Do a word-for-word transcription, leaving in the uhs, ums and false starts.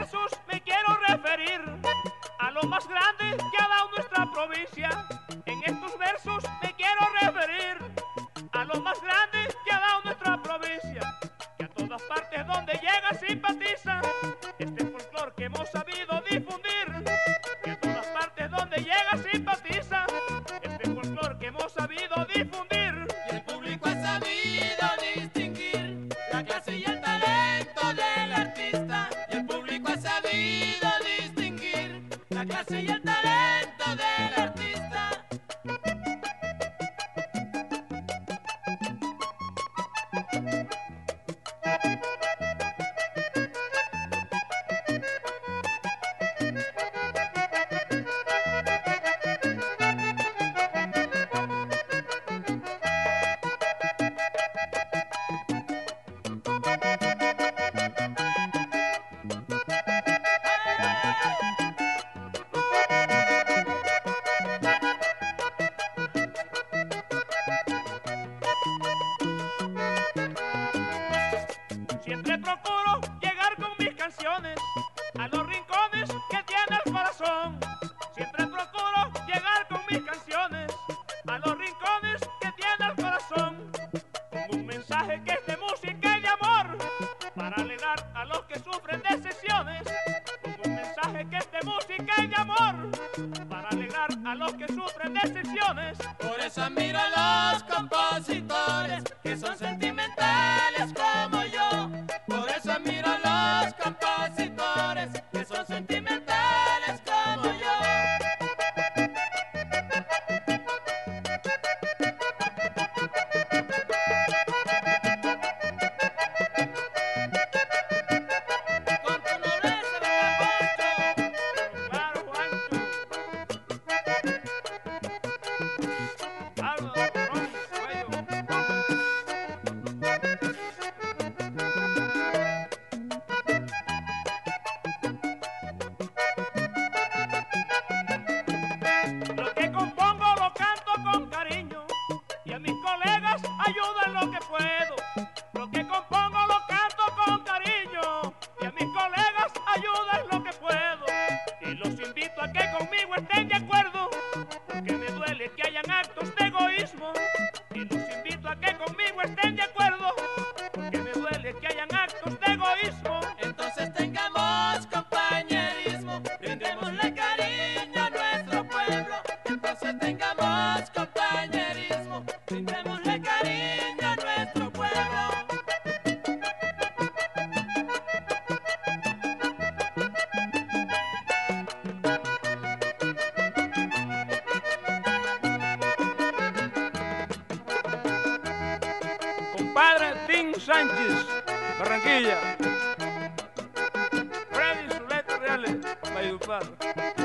versos me quiero referir a lo más grande que ha dado nuestra provincia. En estos versos me quiero referir a lo más grande que ha dado nuestra provincia, que a todas partes donde llega simpatiza este folclor que hemos sabido difundir, que a todas partes donde llega simpatiza este folclor que hemos sabido difundir. Y el público ha sabido distinguir la clase y el talento del artista. Y el público ha sabido distinguir la clase y el talento del artista. Siempre procuro llegar con mis canciones a los rincones que tiene el corazón. Siempre procuro llegar con mis canciones a los rincones que tiene el corazón, con un mensaje que es de música y de amor, para alegrar a los que sufren decepciones. Con un mensaje que es de música y de amor, para alegrar a los que sufren decepciones. Por eso admiro a los compositores que son sentimentales como yo. Por eso admiro a los compositores que son sentimentales como yo. Con tu nobleza de Claro, Juancho. Habla, Ron, cuello. Lo que compongo lo canto con cariño y a mis colegas ayudo en lo que puedo. Lo que compongo lo canto con cariño y a mis colegas ayudo en lo que puedo. Y los invito a que conmigo estén de acuerdo, porque me duele que hayan actos de egoísmo. Y los invito a que conmigo estén de acuerdo, porque me duele que hayan actos de egoísmo. Entonces tengamos compañerismo, brindémosle cariño a nuestro pueblo. Entonces tengamos compañerismo, brindémosle cariño a nuestro pueblo. Compadre Tim Sánchez, Barranquilla. Freddy Zuleta Reales, Valledupar.